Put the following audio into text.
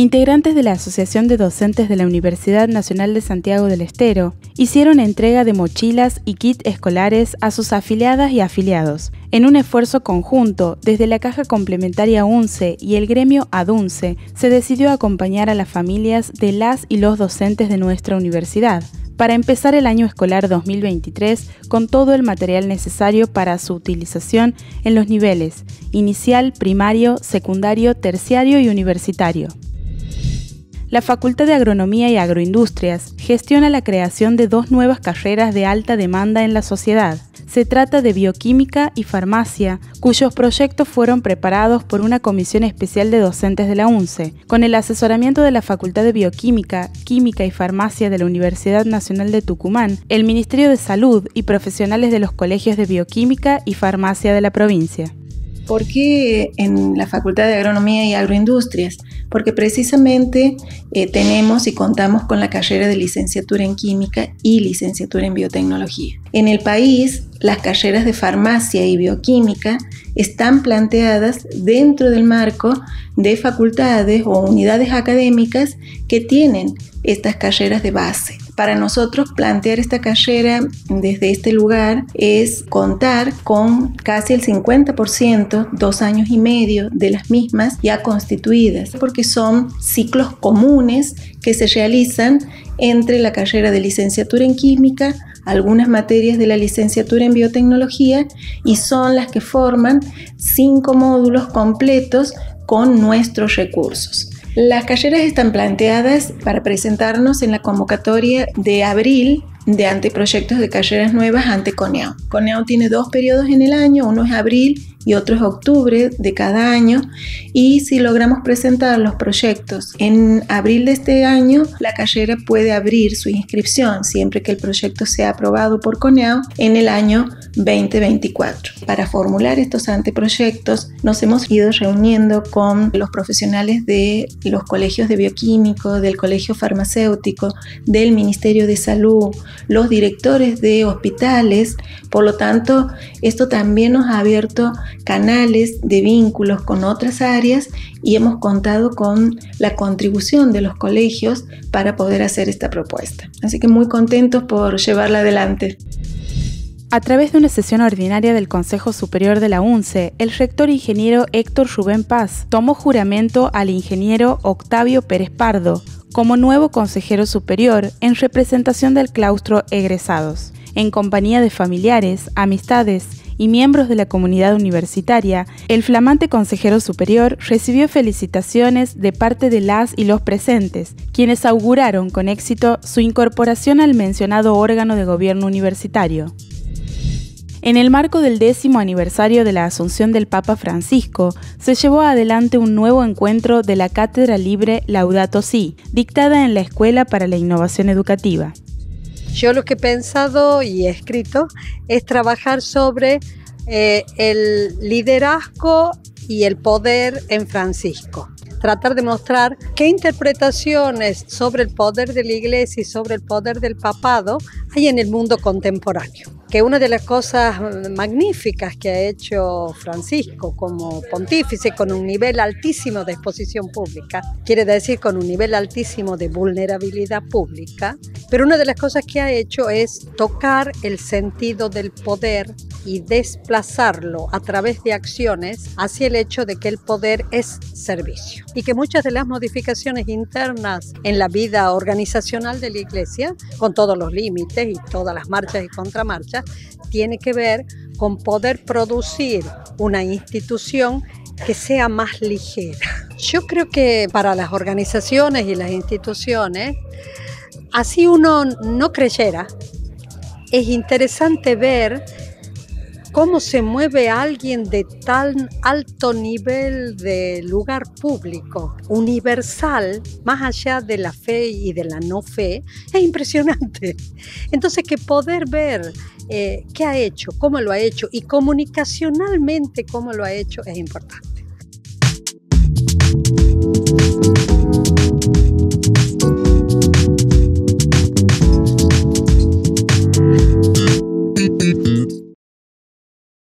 integrantes de la Asociación de Docentes de la Universidad Nacional de Santiago del Estero hicieron entrega de mochilas y kits escolares a sus afiliadas y afiliados, en un esfuerzo conjunto. Desde la Caja Complementaria UNCE y el gremio ADUNCE se decidió acompañar a las familias de las y los docentes de nuestra universidad, para empezar el año escolar 2023 con todo el material necesario para su utilización en los niveles inicial, primario, secundario, terciario y universitario. La Facultad de Agronomía y Agroindustrias gestiona la creación de 2 nuevas carreras de alta demanda en la sociedad. Se trata de bioquímica y farmacia, cuyos proyectos fueron preparados por una comisión especial de docentes de la UNCE, con el asesoramiento de la Facultad de Bioquímica, Química y Farmacia de la Universidad Nacional de Tucumán, el Ministerio de Salud y profesionales de los colegios de bioquímica y farmacia de la provincia. ¿Por qué en la Facultad de Agronomía y Agroindustrias? Porque precisamente tenemos y contamos con la carrera de licenciatura en Química y licenciatura en Biotecnología. En el país, las carreras de Farmacia y Bioquímica están planteadas dentro del marco de facultades o unidades académicas que tienen estas carreras de base. Para nosotros plantear esta carrera desde este lugar es contar con casi el 50%, 2 años y medio de las mismas ya constituidas, porque son ciclos comunes que se realizan entre la carrera de licenciatura en Química, algunas materias de la licenciatura en Biotecnología, y son las que forman 5 módulos completos con nuestros recursos. Las carreras están planteadas para presentarnos en la convocatoria de abril de anteproyectos de carreras nuevas ante CONEAU. CONEAU tiene 2 periodos en el año, uno es abril y otro es octubre de cada año, y si logramos presentar los proyectos en abril de este año, la carrera puede abrir su inscripción siempre que el proyecto sea aprobado por CONEAU en el año 2024. Para formular estos anteproyectos nos hemos ido reuniendo con los profesionales de los colegios de bioquímico, del colegio farmacéutico, del Ministerio de Salud, los directores de hospitales. Por lo tanto, esto también nos ha abierto canales de vínculos con otras áreas y hemos contado con la contribución de los colegios para poder hacer esta propuesta. Así que muy contentos por llevarla adelante. A través de una sesión ordinaria del Consejo Superior de la UNCE, el rector ingeniero Héctor Rubén Paz tomó juramento al ingeniero Octavio Pérez Pardo como nuevo consejero superior en representación del claustro egresados. En compañía de familiares, amistades y miembros de la comunidad universitaria, el flamante consejero superior recibió felicitaciones de parte de las y los presentes, quienes auguraron con éxito su incorporación al mencionado órgano de gobierno universitario. En el marco del 10º aniversario de la Asunción del Papa Francisco, se llevó adelante un nuevo encuentro de la Cátedra Libre Laudato Si, dictada en la Escuela para la Innovación Educativa. Yo lo que he pensado y he escrito es trabajar sobre el liderazgo y el poder en Francisco. Tratar de mostrar qué interpretaciones sobre el poder de la Iglesia y sobre el poder del papado hay en el mundo contemporáneo. Que una de las cosas magníficas que ha hecho Francisco como pontífice, con un nivel altísimo de exposición pública, quiere decir con un nivel altísimo de vulnerabilidad pública, pero una de las cosas que ha hecho es tocar el sentido del poder y desplazarlo a través de acciones hacia el hecho de que el poder es servicio. Y que muchas de las modificaciones internas en la vida organizacional de la Iglesia, con todos los límites y todas las marchas y contramarchas, tiene que ver con poder producir una institución que sea más ligera. Yo creo que para las organizaciones y las instituciones, así uno no creyera, es interesante ver cómo se mueve alguien de tan alto nivel de lugar público, universal, más allá de la fe y de la no fe, es impresionante. Entonces, que poder ver qué ha hecho, cómo lo ha hecho y comunicacionalmente cómo lo ha hecho es importante.